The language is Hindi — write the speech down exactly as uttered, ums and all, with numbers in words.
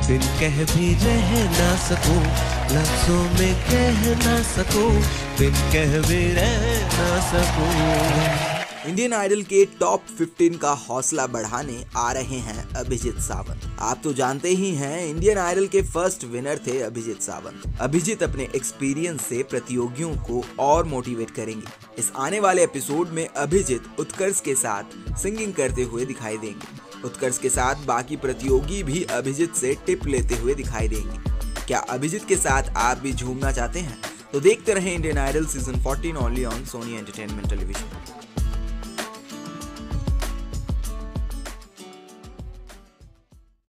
बिन कह भी रह ना सकूं, लफ्जों में कह ना सकूं, बिन कह भी रह ना सकूं। इंडियन आइडल के टॉप पंद्रह का हौसला बढ़ाने आ रहे हैं अभिजीत सावंत। आप तो जानते ही हैं इंडियन आइडल के फर्स्ट विनर थे अभिजीत सावंत। अभिजीत अपने एक्सपीरियंस से प्रतियोगियों को और मोटिवेट करेंगे। इस आने वाले एपिसोड में अभिजीत उत्कर्ष के साथ सिंगिंग करते हुए दिखाई देंगे। उत्कर्ष के साथ बाकी प्रतियोगी भी अभिजीत से टिप लेते हुए दिखाई देंगे। क्या अभिजीत के साथ आप भी झूमना चाहते हैं? तो देखते रहें इंडियन आइडल सीजन चौदह only on Sony Entertainment television.